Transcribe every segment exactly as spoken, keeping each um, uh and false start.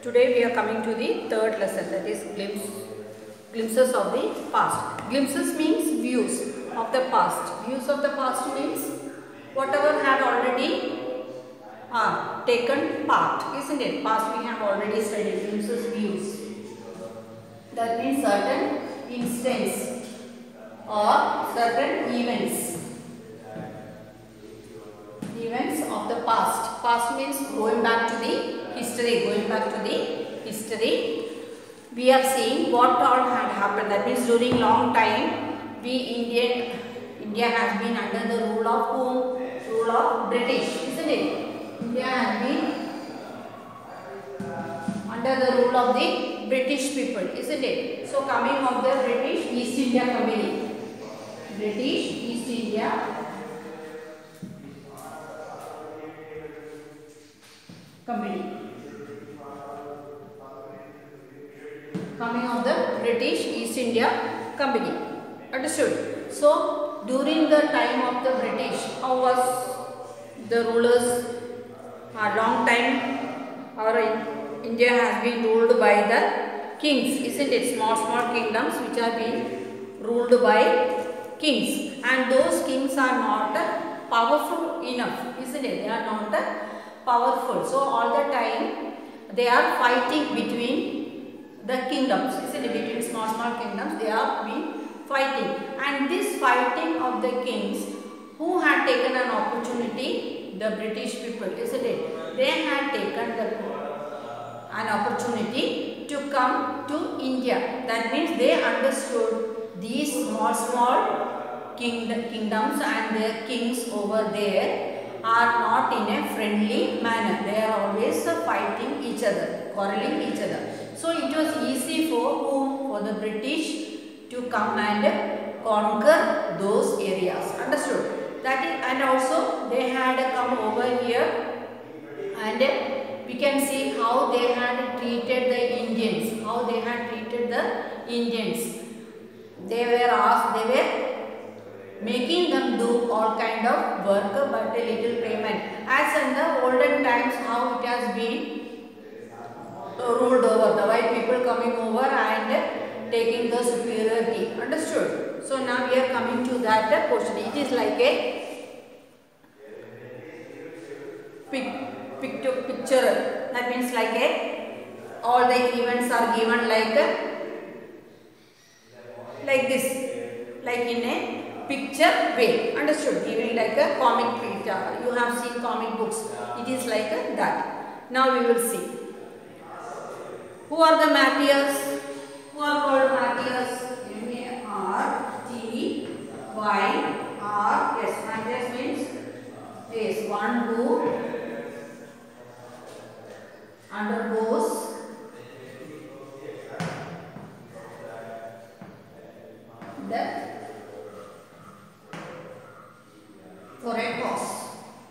Today we are coming to the third lesson, that is glimpse, glimpses of the past. Glimpses means views of the past. Views of the past means whatever had already uh, taken part, isn't it? Past we have already studied. Glimpses, views. That means certain instance or certain events. Events of the past. Past means going back to the history, going back to the history. We are seeing what all had happened. That means during long time, we Indian, India has been under the rule of whom? Rule of British, isn't it? India has been under the rule of the British people, isn't it? So coming of the British East India Company. British East India Company. Coming of the British East India Company. Understood? So during the time of the British, how was the rulers? A long time our India has been ruled by the kings, isn't it? Small small kingdoms which have been ruled by kings, and those kings are not powerful enough, isn't it? They are not powerful. So all the time they are fighting between the kingdoms, isn't it? Between small small kingdoms they are been fighting, and this fighting of the kings, who had taken an opportunity? The British people, isn't it? They had taken the an opportunity to come to India. That means they understood these small small king, kingdoms and their kings over there are not in a friendly manner. They are always fighting each other, quarreling each other. So it was easy for whom? For the British to come and conquer those areas. Understood? That is, and also they had come over here, and we can see how they had treated the Indians. How they had treated the Indians. They were asked. They were making them do all kind of work but a little payment. As in the olden times, how it has been ruled over, the white people coming over and taking the superiority. Understood? So now we are coming to that portion. It is like a pic, picture, picture. That means like a, all the events are given like a, like this, like in a picture way. Understood? Giving like a comic picture. You have seen comic books. It is like a, that. Now we will see. Who are the martyrs? Who are called martyrs? M A R T Y R S. Martyrs means yes, one who undergoes death for a cause.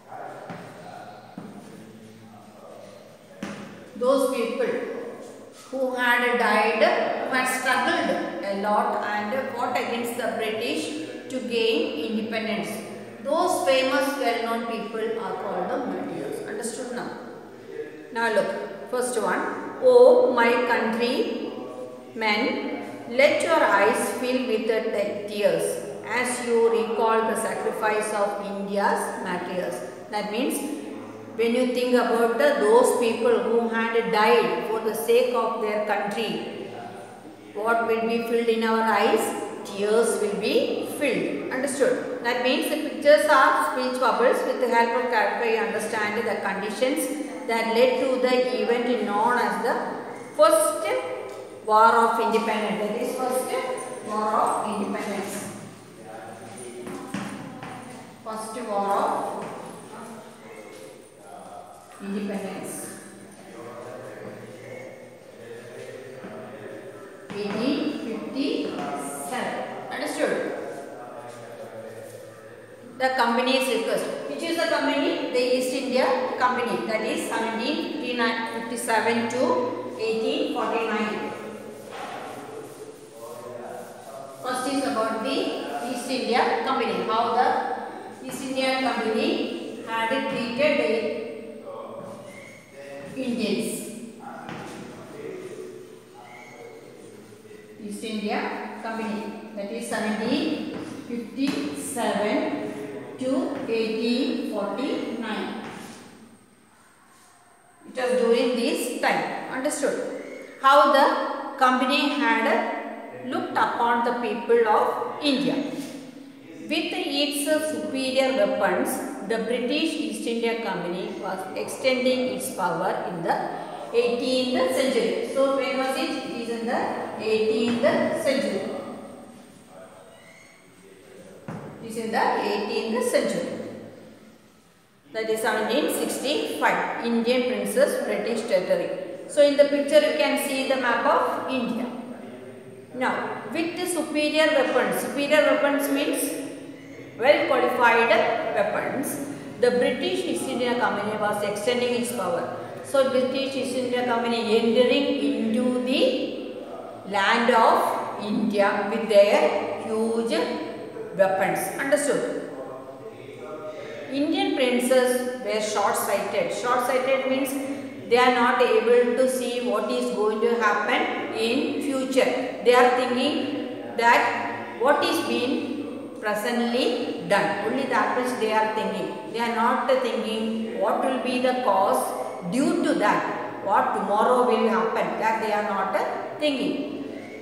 Those people who had died, who had struggled a lot and fought against the British to gain independence. Those famous well-known people are called the martyrs. Understood now? Now look, first one. Oh my countrymen, let your eyes fill with the tears as you recall the sacrifice of India's martyrs. That means when you think about the, those people who had died for the sake of their country, what will be filled in our eyes? Tears will be filled. Understood? That means the pictures are speech bubbles. With the help of character, you understand the conditions that led to the event known as the First War of Independence. That is First War of Independence. First War of Independence. eighteen fifty-seven. Understood? The company's request. Which is the company? The East India Company. That is seventeen fifty-seven to eighteen forty-nine. First is about the East India Company. How the East India Company had treated the Indians. East India Company. That is seventeen fifty-seven to eighteen forty-nine. It was during this time. Understood? How the company had looked upon the people of India. With its superior weapons, the British East India Company was extending its power in the eighteenth century. So when was it? It is in the eighteenth century. It is in the eighteenth century. That is seventeen sixty-five. Indian Princess British Territory. So in the picture you can see the map of India. Now with the superior weapons, superior weapons means well qualified weapons, the British East India Company was extending its power. So British East India Company entering into the land of India with their huge weapons. Understood? Indian princes were short-sighted. Short-sighted means they are not able to see what is going to happen in future. They are thinking that what is being presently done. Only that which they are thinking. They are not thinking what will be the cause due to that. What tomorrow will happen. That they are not thinking.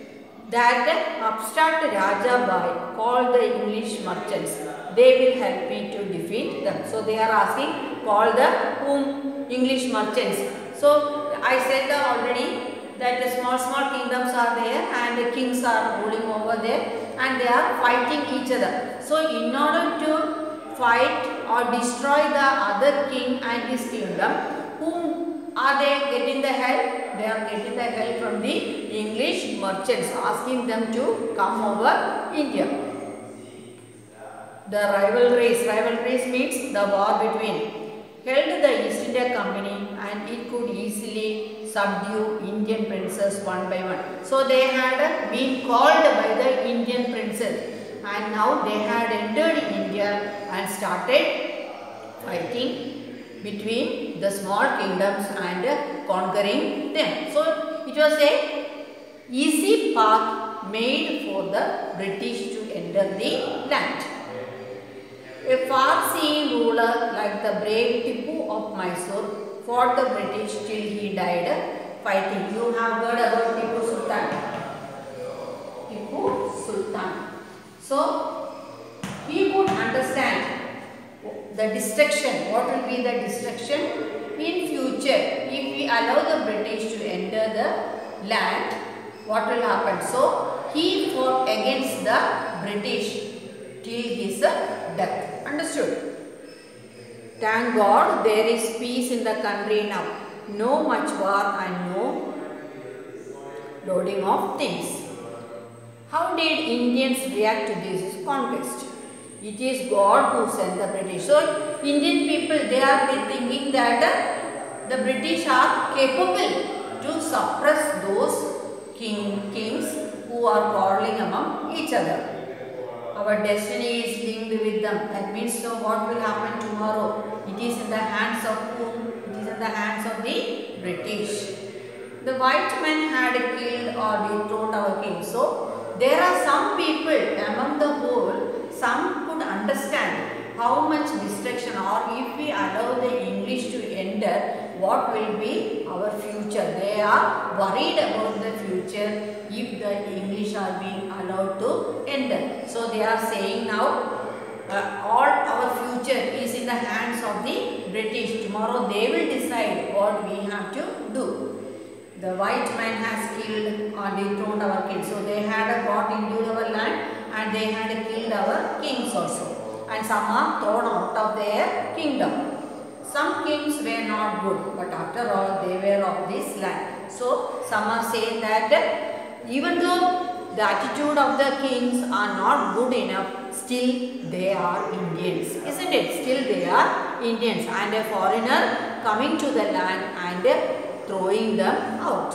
That upstart Raja Bai called the English merchants. They will help me to defeat them. So they are asking, call the whom? English merchants. So I said already that the small small kingdoms are there and the kings are ruling over there and they are fighting each other. So in order to fight or destroy the other king and his kingdom, whom are they getting the help? They are getting the help from the English merchants, asking them to come over India. The rivalries, rivalries means the war between, held the East India Company and it could easily subdue Indian princes one by one. So they had been called by the Indian princes and now they had entered India and started fighting between the small kingdoms and conquering them. So it was a easy path made for the British to enter the land. A far-seeing ruler like the brave Tipu of Mysore fought the British till he died fighting. You have heard about Tipu Sultan. Tipu Sultan. So, he could understand the destruction. What will be the destruction in future if we allow the British to enter the land? What will happen? So, he fought against the British till his death. Understood? Thank God there is peace in the country now. No much war and no loading of things. How did Indians react to this conquest? It is God who sent the British. So, Indian people, they are thinking that the British are capable to suppress those king, kings who are quarreling among each other. Our destiny is linked with them. That means, so what will happen tomorrow? It is in the hands of whom? It is in the hands of the British. The white men had killed or dethroned our king. So, there are some people among the whole, some could understand how much destruction, or if we allow the English to enter, what will be our future. They are worried about the future if the English are being allowed to enter. So they are saying now uh, all our future is in the hands of the British. Tomorrow they will decide what we have to do. The white man has killed or dethroned our king. So they had got into our land and they had killed our kings also. And some are thrown out of their kingdom. Some kings were not good, but after all they were of this land. So some are saying that even though the attitude of the kings are not good enough, still they are Indians, isn't it? Still they are Indians, and a foreigner coming to the land and throwing them out.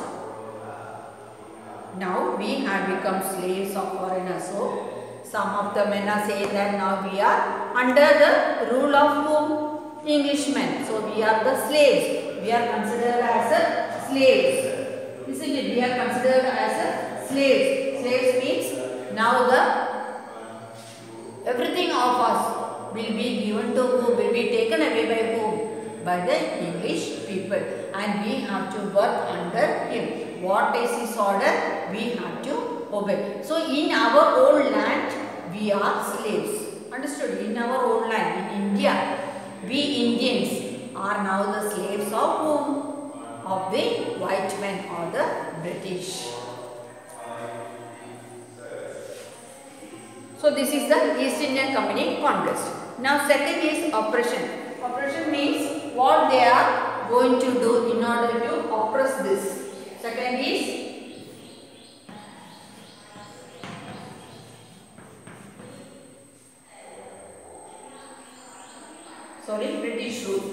Now we have become slaves of foreigners. So some of the men are saying that now we are under the rule of whom? Englishmen. So we are the slaves. We are considered as a slaves. Isn't it? We are considered as a slaves. slaves means now the everything of us will be given to whom, will be taken away by whom? By the English people, and we have to work under him. What is his order? We have to obey. So in our own land we are slaves. Understood? In our own land, in India, we Indians are now the slaves of whom? Of the white men or the British. So this is the East Indian Company conquest. Now second is oppression. Oppression means what they are going to do in order to oppress this. Second is sorry British rule.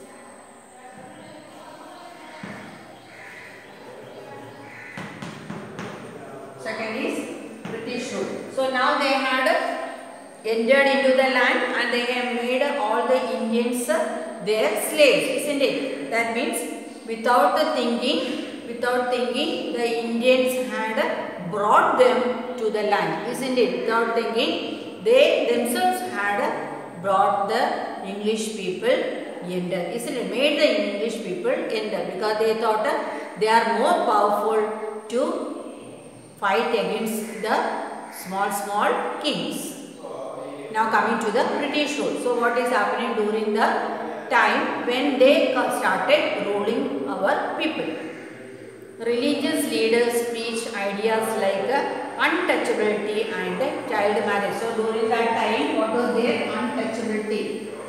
Second is British rule. So now they had entered into the land and they have made all the Indians their slaves, isn't it? That means without the thinking, without thinking, the Indians had brought them to the land, isn't it? Without thinking, they themselves had brought the English people enter, isn't it? Made the English people enter because they thought they are more powerful to fight against the small small kings. Now coming to the British rule. So what is happening during the time when they started ruling our people? Religious leaders preached ideas like untouchability and child marriage. So during that time, what was their untouchability?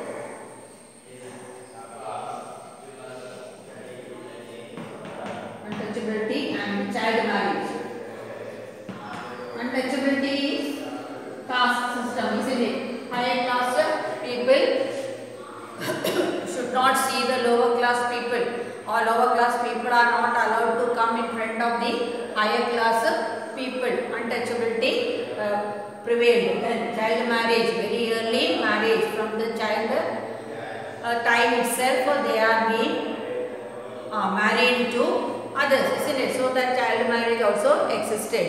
Untouchability and child marriage. Untouchability is caste system, isn't it? Higher caste people should not see the lower class people, or lower class people are not allowed to come in front of the higher class people. Untouchability uh, prevailed. Then child marriage, very early marriage, from the child uh, time itself they are being uh, married to others, isn't it? So that child marriage also existed.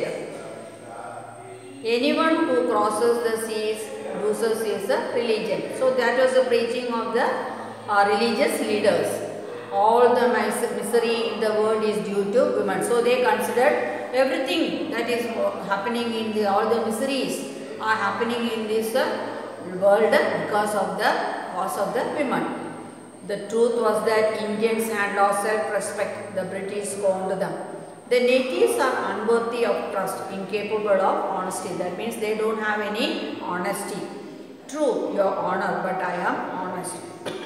Anyone who crosses the seas loses his religion. So that was the preaching of the uh, religious leaders. All the misery in the world is due to women. So they considered everything that is happening in the, all the miseries are happening in this uh, world because of the cause of the women. The truth was that Indians had lost self-respect. The British owned them. The natives are unworthy of trust, incapable of honesty. That means they don't have any honesty. True, your honor, but I am honest.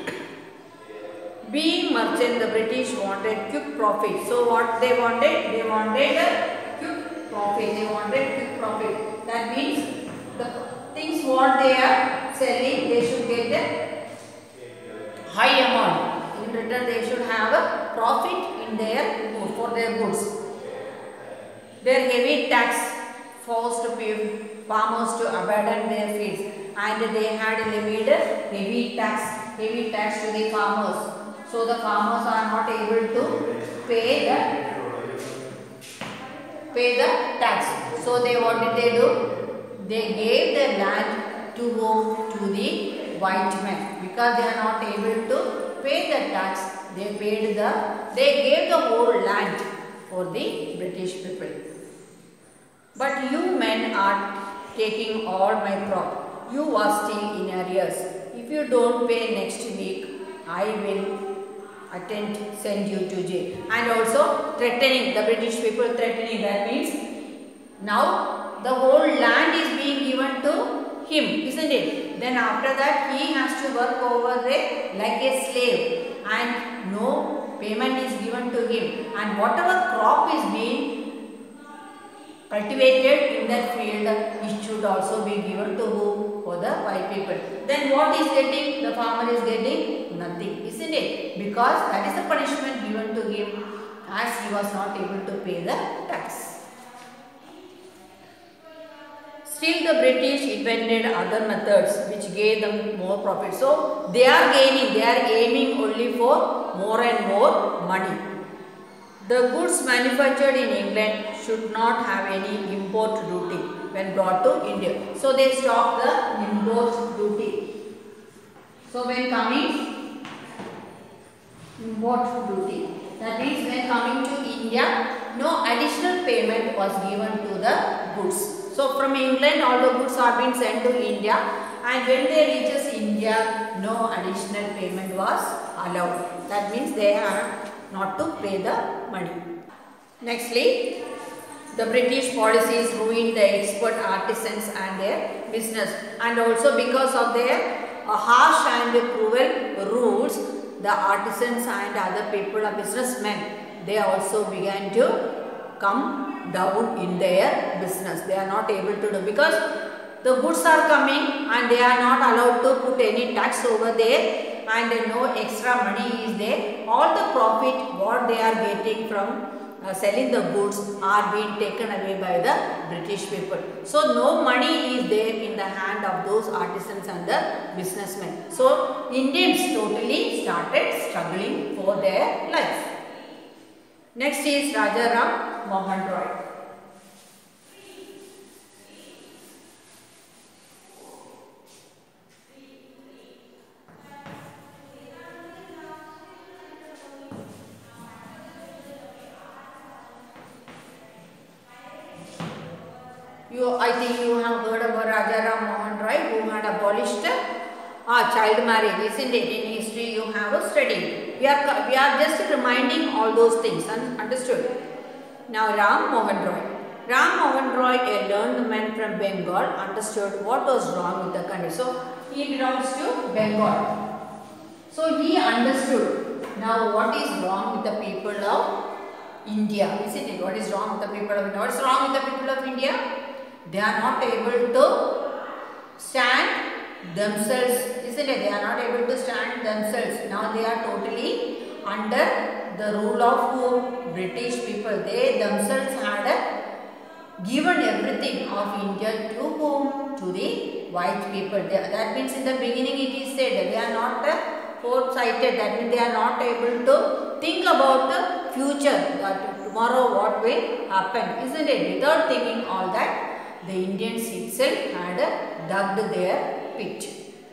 Being merchant, the British wanted quick profit. So what they wanted? They wanted a quick profit. They wanted quick profit. That means the things what they are selling, they should get a high amount. In return, they should have a profit in their goods, for their goods. Their heavy tax forced farmers to abandon their fields, and they had levied heavy tax, heavy tax to the farmers. So the farmers are not able to pay the pay the tax. So they what did they do? They gave the land to whom? To the white men, because they are not able to pay the tax. They paid the they gave the whole land for the British people. But you men are taking all my crop. You are still in arrears. If you don't pay next week, I will attend, send you to jail. And also threatening, the British people threatening. That means now the whole land is being given to him, isn't it? Then after that he has to work over there like a slave, and no payment is given to him. And whatever crop is being cultivated in that field, it should also be given to who? For the white people. Then what is getting? The farmer is getting nothing, isn't it? Because that is the punishment given to him as he was not able to pay the tax. Still the British invented other methods which gave them more profit. So they are gaining, they are aiming only for more and more money. The goods manufactured in England should not have any import duty when brought to India. So they stopped the import duty. So when coming import duty, that means when coming to India, no additional payment was given to the goods. So from England all the goods are being sent to India, and when they reaches India, no additional payment was allowed. That means they are not to pay the money. Nextly, the British policies ruined the expert artisans and their business, and also because of their uh, harsh and cruel rules, the artisans and other people, are businessmen, they also began to come down in their business. They are not able to do, because the goods are coming and they are not allowed to put any tax over there, and no extra money is there. All the profit what they are getting from uh, selling the goods are being taken away by the British people. So no money is there in the hand of those artisans and the businessmen. So Indians totally started struggling for their life. Next is Rajaram Mohan Roy. You, I think you have heard about Rajaram Mohan Roy, who had abolished uh, child marriage, isn't it? In history you have studied. We are, we are just reminding all those things, understood? Now Ram Mohan Roy. Ram Mohan Roy, a learned man from Bengal, understood what was wrong with the country. So he belongs to Bengal. So he understood now what is wrong with the people of India, isn't it? What is wrong with the people of India? What is wrong with the people of India? They are not able to stand themselves, isn't it? They are not able to stand themselves. Now they are totally under the rule of who? British people. They themselves had given everything of India to whom? To the white people. They, that means in the beginning it is said that they are not uh, foresighted. That means they are not able to think about the future, that tomorrow what will happen, isn't it? Without thinking all that, the Indians itself had dug their pit.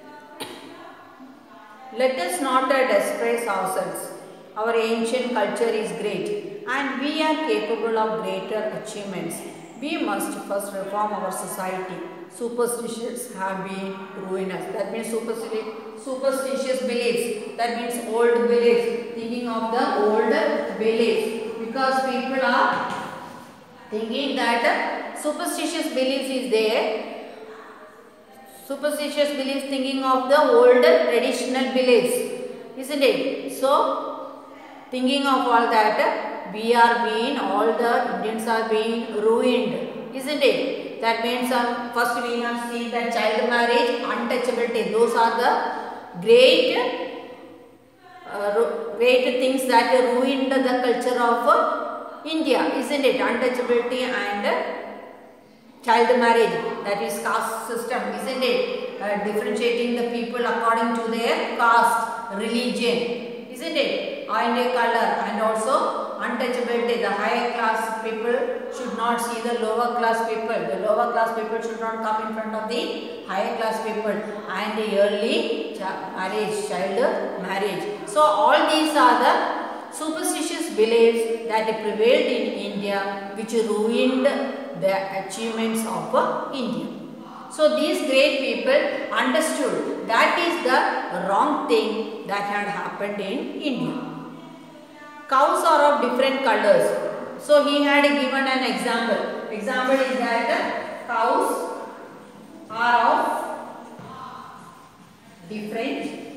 Let us not despise ourselves. Our ancient culture is great and we are capable of greater achievements. We must first reform our society. Superstitions have been ruinous. That means superstitious beliefs. That means old beliefs. Thinking of the old beliefs. Because people are thinking that superstitious beliefs is there. Superstitious beliefs, thinking of the old traditional beliefs, isn't it? So, thinking of all that, we are being, all the Indians are being ruined, isn't it? That means um, first we have seen that child marriage, untouchability. Those are the great, uh, great things that ruined the culture of uh, India, isn't it? Untouchability and uh, child marriage, that is caste system, isn't it? Uh, differentiating the people according to their caste, religion, isn't it? And a color, and also untouchability. The higher class people should not see the lower class people. The lower class people should not come in front of the higher class people. And the early marriage, child marriage. So all these are the superstitious beliefs that prevailed in India, which ruined the achievements of uh, India. So these great people understood that is the wrong thing that had happened in India. Cows are of different colors. So he had given an example. Example is that cows are of different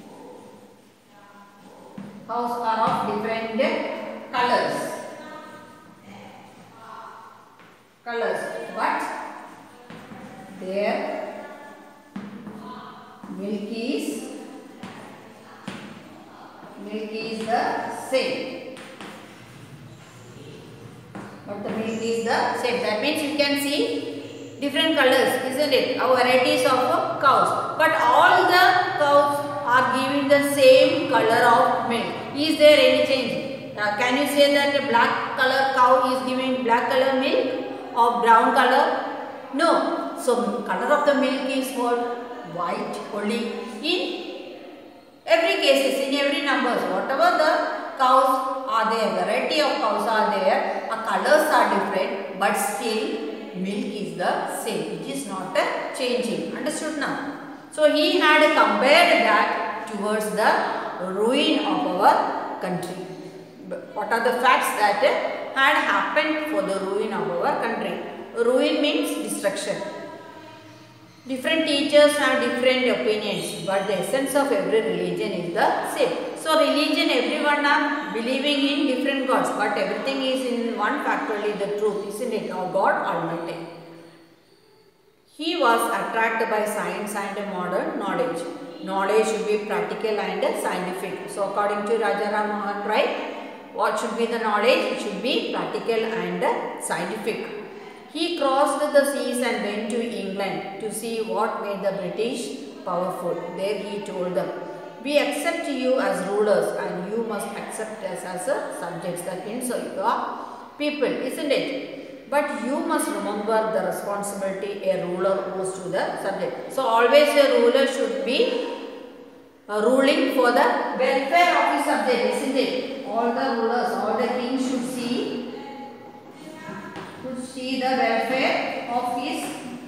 cows are of different colors. Colors, but their milk is milk is the same. But the milk is the same. That means you can see different colors, isn't it? Our varieties of cows, but all the cows are giving the same color of milk. Is there any change? Uh, can you say that a black color cow is giving black color milk or brown color? No. So color of the milk is what? White only. In every cases, in every numbers, whatever the cows are there, variety of cows are there, uh, colors are different, but still milk is the same. It is not uh, changing. Understood now? So he had compared that towards the ruin of our country. What are the facts that uh, had happened for the ruin of our country? Ruin means destruction. Different teachers have different opinions, but the essence of every religion is the same. So religion, everyone are believing in different gods, but everything is in one factually the truth, isn't it? Our God Almighty. He was attracted by science and modern knowledge. Knowledge should be practical and scientific. So according to Rajaram Mohan Rai, what should be the knowledge? It should be practical and scientific. He crossed the seas and went to England to see what made the British powerful. There he told them, we accept you as rulers and you must accept us as a subjects. That means so you are people, isn't it? But you must remember the responsibility a ruler owes to the subject. So always a ruler should be uh, ruling for the welfare of his subject, isn't it? All the rulers, all the kings should see, should see the welfare of his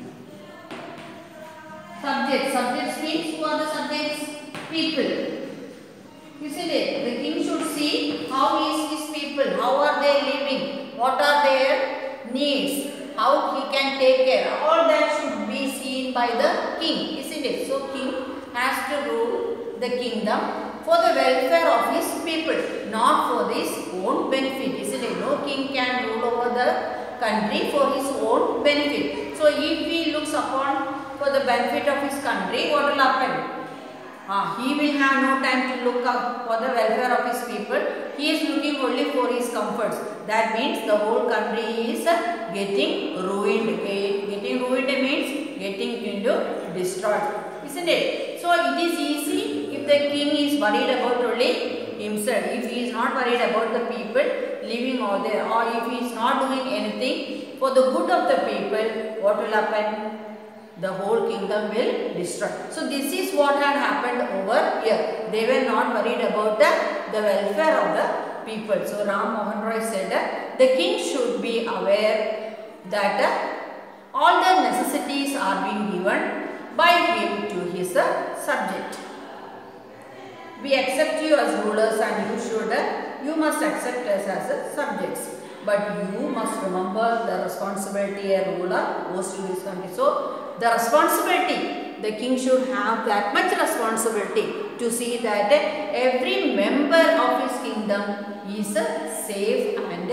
subjects. Subjects means who are the subjects? People. Isn't it? The king should see how is his people, how are they living, what are their needs, how he can take care. All that should be seen by the king, isn't it? So king has to rule the kingdom for the welfare of his people, not for his own benefit, isn't it? No king can rule over the country for his own benefit. So if he looks upon for the benefit of his country, what will happen? Ah, he will have no time to look up for the welfare of his people. He is looking only for his comforts. That means the whole country is getting ruined. Getting ruined means getting into destroyed, isn't it? So it is easy if the king is worried about only himself. If he is not worried about the people living over there, or if he is not doing anything for the good of the people, what will happen? The whole kingdom will destroy. So this is what had happened over here. They were not worried about the, the welfare of the people. So Ram Mohan Roy said that the king should be aware that uh, all the necessities are being given by him to his uh, subject. We accept you as rulers and you should, uh, you must accept us as uh, subjects. But you must remember the responsibility a ruler owes to his country. So the responsibility, the king should have that much responsibility to see that every member of his kingdom is safe and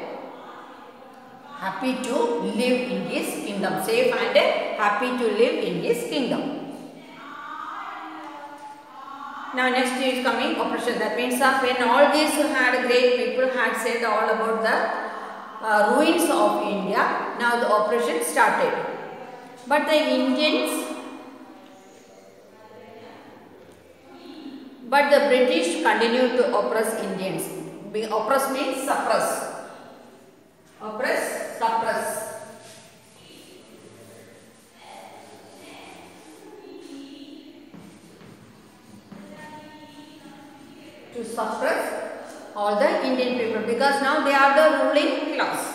happy to live in his kingdom. Safe and happy to live in his kingdom. Now next is coming oppression. That means uh, when all these had great people had said all about the uh, ruins of India, now the oppression started. But the Indians, but the British continued to oppress Indians. Oppress means suppress. Oppress, suppress. To suppress all the Indian people, because now they are the ruling class.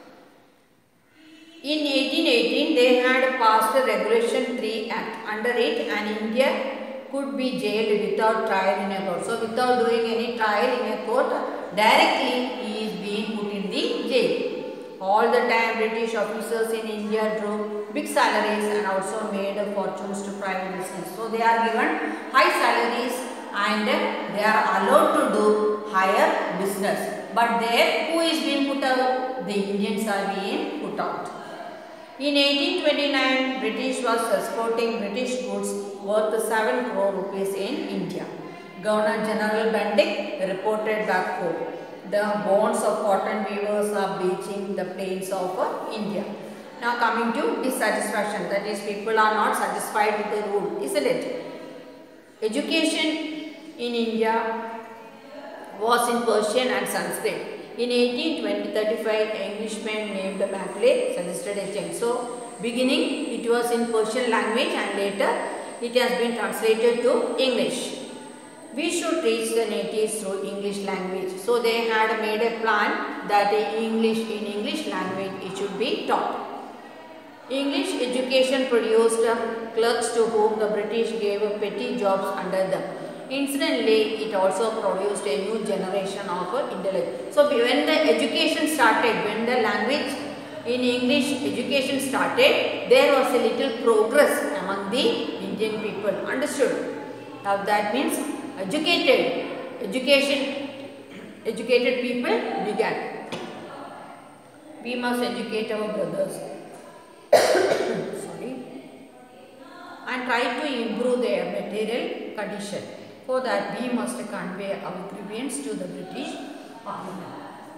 In eighteen eighteen, they had passed Regulation three Act. Under it, an Indian could be jailed without trial in a court. So, without doing any trial in a court, directly he is being put in the jail. All the time, British officers in India drew big salaries and also made fortunes to private business. So, they are given high salaries and they are allowed to do higher business. But there, who is being put out? The Indians are being put out. In eighteen twenty-nine, British was exporting British goods worth seven crore rupees in India. Governor General Bendick reported back home. The bonds of cotton weavers are bleaching the plains of uh, India. Now coming to dissatisfaction, that is, people are not satisfied with the rule, isn't it? Education in India was in Persian and Sanskrit. In eighteen thirty-five, an Englishman named Maclay suggested a change. So, beginning it was in Persian language and later it has been translated to English. We should reach the natives through English language. So, they had made a plan that English in English language it should be taught. English education produced clerks to whom the British gave petty jobs under them. Incidentally, it also produced a new generation of intellect. So, when the education started, when the language in English education started, there was a little progress among the Indian people. Understood? Now, that means educated, education, educated people began. We must educate our brothers. Sorry. And try to improve their material condition. For that, we must convey our grievance to the British Parliament.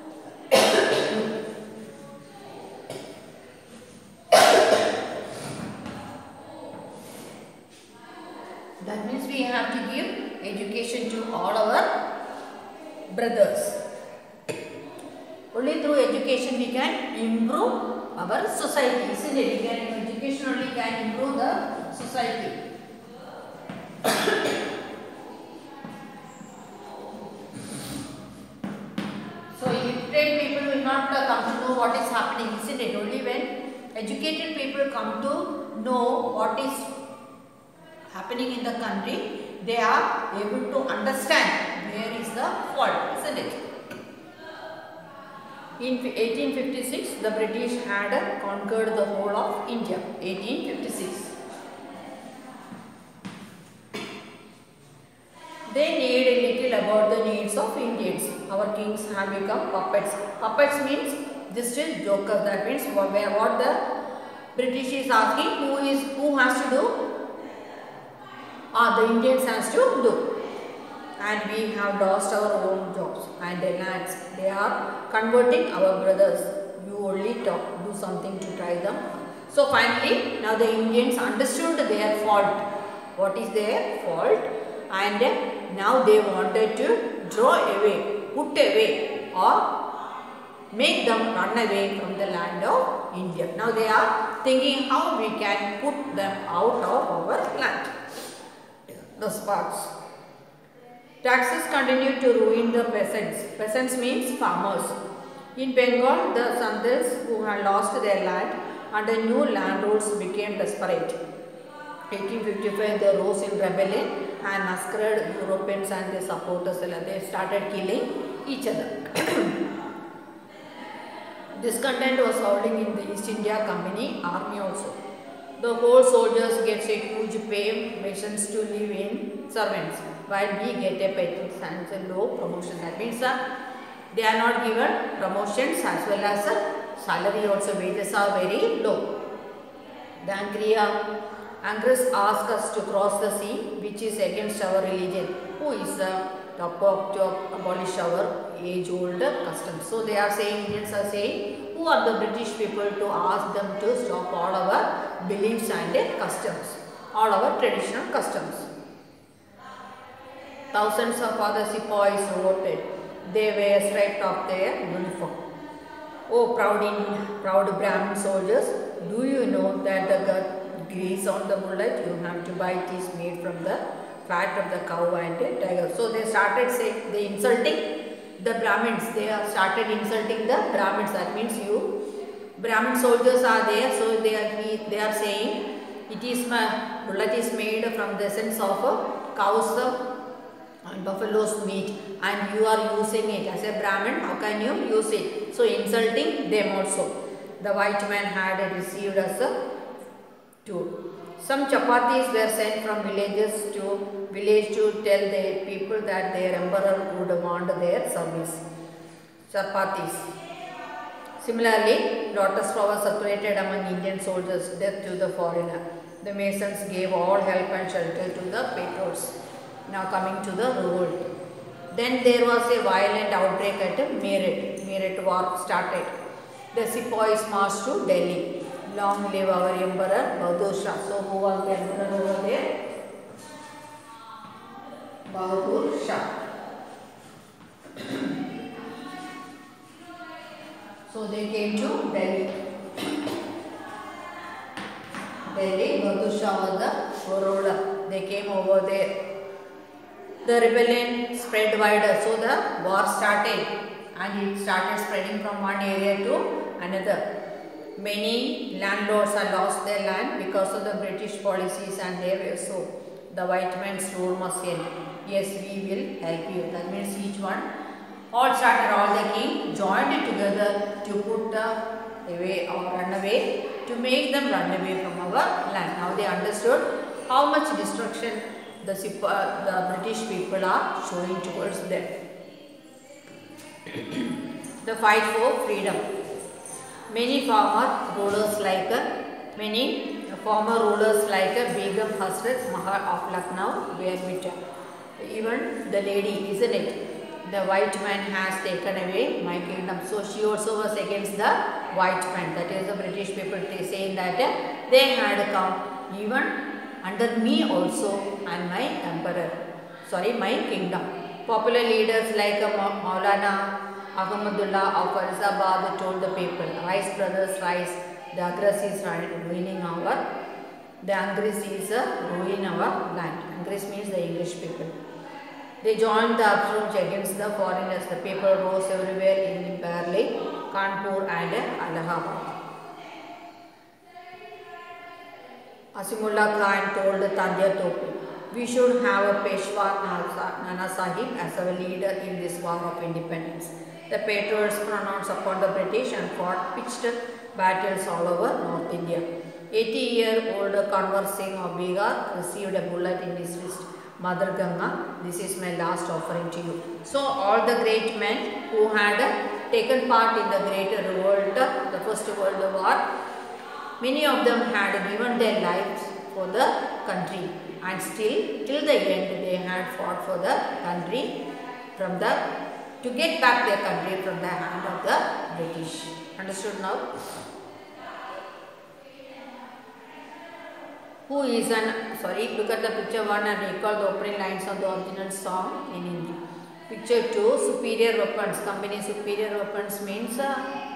That means we have to give education to all our brothers. Only through education we can improve our society. Isn't it? We can, education only can improve the society. So, illiterate people will not uh, come to know what is happening, isn't it? Only when educated people come to know what is happening in the country, they are able to understand where is the fault, isn't it? In eighteen fifty-six, the British had conquered the whole of India. eighteen fifty-six. They knew a little about the needs of Indians. Our kings have become puppets. Puppets means just a joker. That means what, what the British is asking, who is who has to do? Ah, the Indians has to do. And we have lost our own jobs and lands. They are converting our brothers. You only talk, do something to try them. So finally, now the Indians understood their fault. What is their fault? And now they wanted to draw away, put away or make them run away from the land of India. Now they are thinking how we can put them out of our land. The Sparks. Taxes continue to ruin the peasants. Peasants means farmers. In Bengal, the Santals who had lost their land under new land rules became desperate. eighteen fifty-five, they rose in rebellion and massacred Europeans and their supporters. They started killing each other. Discontent was holding in the East India Company army also. The whole soldiers get a huge pay, missions to live in servants, while we get a petty and a low promotion. That means uh, they are not given promotions as well as uh, salary also, wages are very low. The Angria, Angress asked us to cross the sea, which is against our religion. Who is uh, top of to abolish our age-old customs? So they are saying, Indians are saying, who are the British people to ask them to stop all our beliefs and customs, all our traditional customs? Thousands of other sepoys voted. They were stripped of their uniform. Oh, proud, in, proud Brahmin soldiers, do you know that the grease on the bullet you have to buy it is made from the fat of the cow and the tiger? So they started saying, they insulting the Brahmins. They have started insulting the Brahmins. That means you, Brahmin soldiers are there. So they are, they are saying, it is my bullet is made from the essence of a cow's and buffalo's meat, and you are using it as a Brahmin. How can you use it? So insulting them also. The white man had received as a tool. Some chapatis were sent from villages to village to tell the people that their emperor would want their service. Chapatis. Similarly, lotus flowers circulated among Indian soldiers, death to the foreigner. The masons gave all help and shelter to the patriots. Now coming to the revolt. Then there was a violent outbreak at Meerut. Meerut war started. The sepoys marched to Delhi. Long live our emperor Bahadur Shah. So who was the emperor over there? Bahadur Shah. So they came to Delhi. Delhi, Bahadur Shah was the ruler. They came over there. The rebellion spread wider, so the war started, and it started spreading from one area to another. Many landlords had lost their land because of the British policies, and they were so. The white man's rule must end. Yes, we will help you. That means each one, all started, all the king joined together to put the away or run away, to make them run away from our land. Now they understood how much destruction the, the British people are showing towards them. The fight for freedom. Many former rulers like many former rulers like Begum Hasrat Mahal of Lucknow were bitter. Even the lady, isn't it? The white man has taken away my kingdom. So she also was against the white man. That is the British people saying that they had come even under me also and my emperor. Sorry, my kingdom. Popular leaders like Maulana Ahmadullah of Farizabad told the people, rise brothers, rise. The Agras is ruining our, the Angres is ruining our land. Angres means the English people. They joined the upsurge against the foreigners. The people rose everywhere in Barley, Kanpur and Allahabad. Asimullah Khan told Tandya Topi, we should have a Peshwa Nana Sahib as our leader in this war of independence. The patriots pronounced upon the British and fought pitched battles all over North India. eighty-year-old Kanwar Singh of Bihar received a bullet in his wrist. Mother Ganga, this is my last offering to you. So all the great men who had taken part in the great revolt, the First World War, many of them had given their lives for the country, and still till the end they had fought for the country from the to get back their country from the hand of the British. Understood now? Who is an, sorry, look at the picture one and recall the opening lines of the original song in Hindi. Picture two, superior weapons. Company superior weapons means, uh,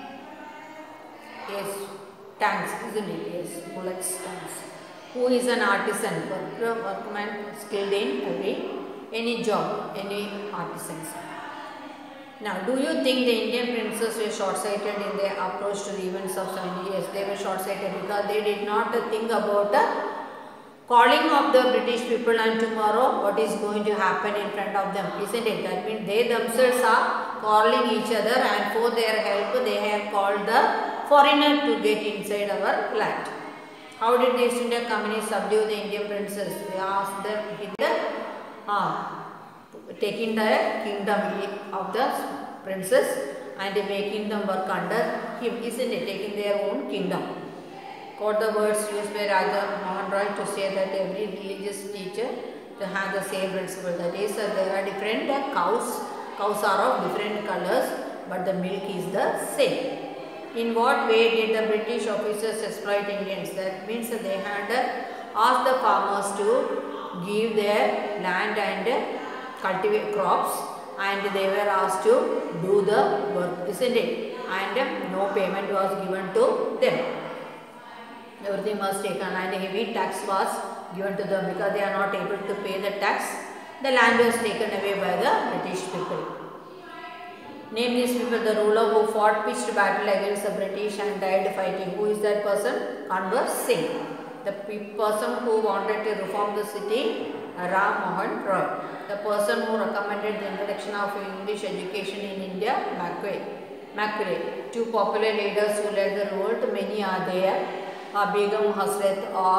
yes, tanks, isn't it? Yes, bullets, tanks. Who is an artisan? Worker, workman, skilled in every, any job, any artisans. Now, do you think the Indian princes were short-sighted in their approach to the events of seventy? Yes, they were short-sighted because they did not think about the calling of the British people and tomorrow what is going to happen in front of them, isn't it? That means they themselves are calling each other, and for their help they have called the foreigner to get inside our land. How did the East India Company subdue the Indian princes? They asked them, hit the, uh, taking the kingdom of the princes and making them work under him, isn't it? Taking their own kingdom. Quote the words used by Raja Mohan Roy to say that every religious teacher to have the same principle. That is, uh, there are different uh, cows. Cows are of different colors, but the milk is the same. In what way did the British officers exploit Indians? That means that they had uh, asked the farmers to give their land and uh, cultivate crops, and they were asked to do the work, isn't it? And uh, no payment was given to them. Everything was taken, and a heavy tax was given to them because they are not able to pay the tax. The land was taken away by the British people. Name these people. The ruler who fought pitched battle against the British and died fighting. Who is that person? Kanwar Singh. The person who wanted to reform the city, Ram Mohan Roy. The person who recommended the introduction of English education in India, Macaulay. Macaulay. Two popular leaders who led the revolt, many are there. Uh, Begum Hasrat or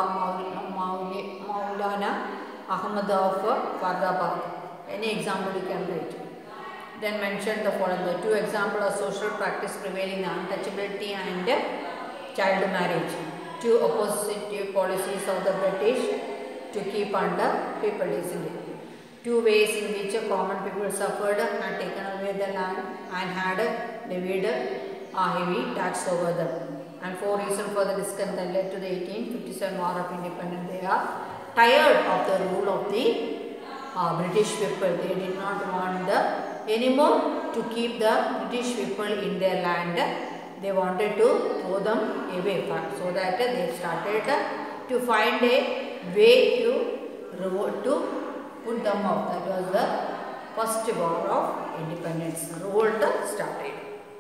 Maulana Ahmad of Faridabad. Any example you can write. Then mention the following. The two examples of social practice prevailing, untouchability and child marriage. Two opposite policies of the British to keep under people, isn't it? Two ways in which common people suffered, had taken away the land and had levied a heavy tax over them. And four reasons for the discontent led to the eighteen fifty-seven War of Independence. They are tired of the rule of the uh, British people. They did not want the anymore to keep the British people in their land, they wanted to throw them away, so that they started to find a way to revolt, to put them out. That was the first war of independence. Revolt started.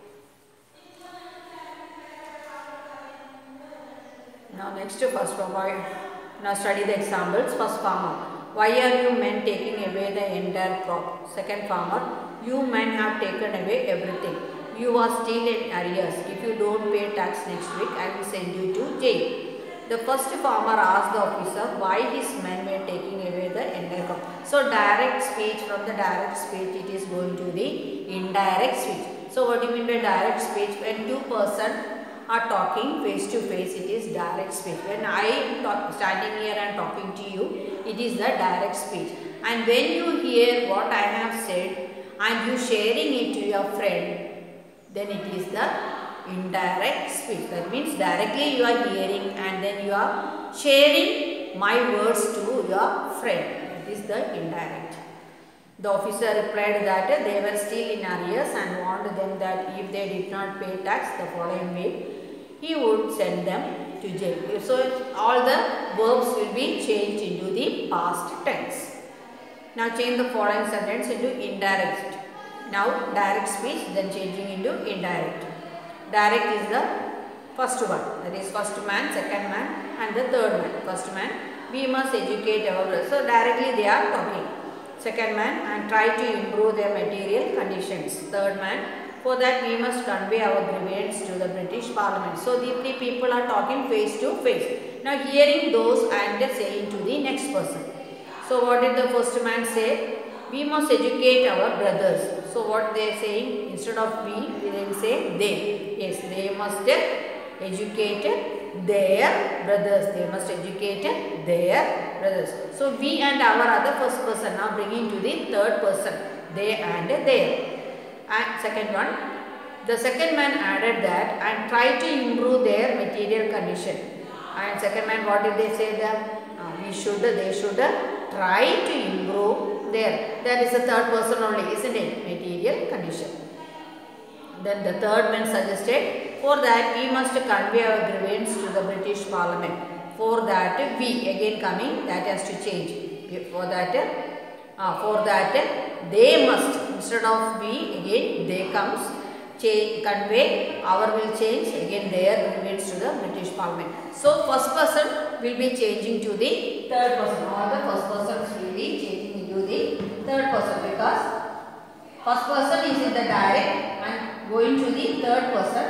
Now next, first farmer. Now study the examples. First farmer. Why are you men taking away the entire crop? Second farmer. You men have taken away everything. You are still in arrears. If you don't pay tax next week, I will send you to jail. The first farmer asked the officer why his men were taking away the entire crop. So direct speech, from the direct speech it is going to the indirect speech. So what do you mean by direct speech? When two persons are talking face to face, it is direct speech. When I am talk, standing here and talking to you, it is the direct speech. And when you hear what I have said and you sharing it to your friend, then it is the indirect speech. That means directly you are hearing and then you are sharing my words to your friend. That is the indirect. The officer replied that they were still in arrears and warned them that if they did not pay tax the following week, he would send them to jail. So all the verbs will be changed into the past tense. Now change the following sentence into indirect. Now direct speech, then changing into indirect. Direct is the first one, that is first man, second man and the third man. First man, we must educate our brothers. So directly they are talking. Second man, and try to improve their material conditions. Third man, for that we must convey our grievance to the British Parliament. So the three people are talking face to face. Now hearing those and saying to the next person. So what did the first man say? We must educate our brothers. So what they are saying, instead of we, they will say they. Yes, they must educate their brothers. They must educate their brothers. So we and our other first person now bringing to the third person. They and their. And second one, the second man added that and try to improve their material condition. And second man, what did they say there? Uh, we should, they should try to improve their. That is the third person only, isn't it? Material condition. Then the third man suggested, for that we must convey our grievance to the British Parliament. For that we, again coming, that has to change. For that, uh, for that they must, instead of we, again they comes, change, convey, our will change, again their grievance to the British Parliament. So first person will be changing to the third person. All the first persons will be changing into the third person, because first person is in the direct and going to the third person,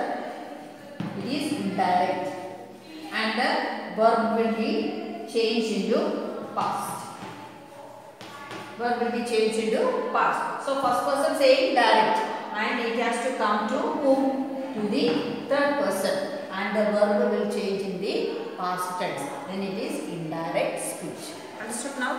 it is indirect, and the verb will be changed into past. Verb will be changed into past. So first person saying direct and it has to come to whom? To the third person, and the verb will change in the past tense. Then it is indirect speech. Understood now?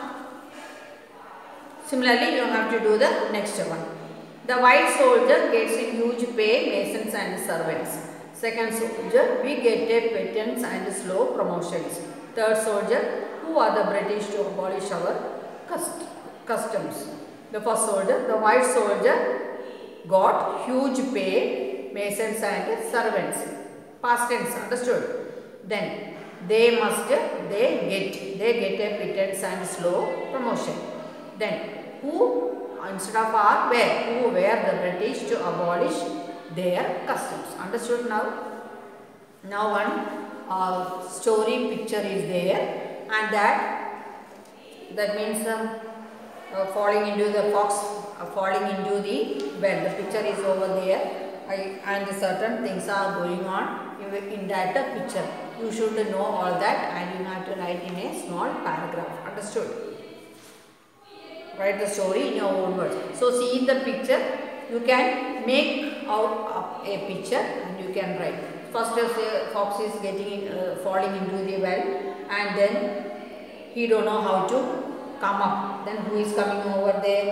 Similarly, you have to do the next one. The white soldier gets a huge pay, masons and servants. Second soldier, we get a patents and slow promotions. Third soldier, who are the British to abolish our cust customs? The first soldier, the white soldier got huge pay, masons and servants. Past tense, understood? Then they must, they get, they get a pittance and slow promotion. Then who, instead of are, where, who were the British to abolish their customs. Understood now? Now one uh, story picture is there, and that that means uh, uh, falling into the fox, uh, falling into the well. The picture is over there, I, and certain things are going on in that picture. You should know all that, and you have to write in a small paragraph. Understood? Write the story in your own words. So see in the picture, you can make out a picture and you can write. First, a fox is getting uh, falling into the well, and then he don't know how to come up. Then who is coming over there?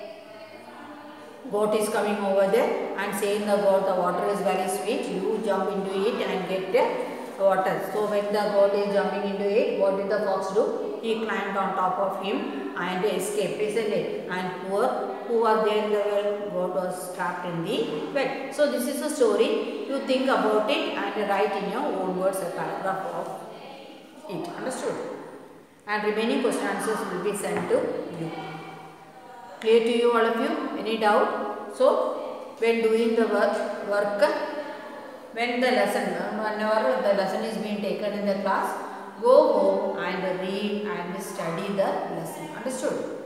Goat is coming over there and saying the goat, the water is very sweet. You jump into it and get the water. So when the goat is jumping into it, what did the fox do? he climbed on top of him and escaped, isn't it? And poor who was there in the well, God was trapped in the well. So this is a story. You think about it and write in your own words a paragraph of it. Understood? And remaining question answers will be sent to you. Clear to you, all of you? Any doubt? So when doing the work, work when the lesson, whenever the lesson is being taken in the class, go home and read and study the lesson. Understood?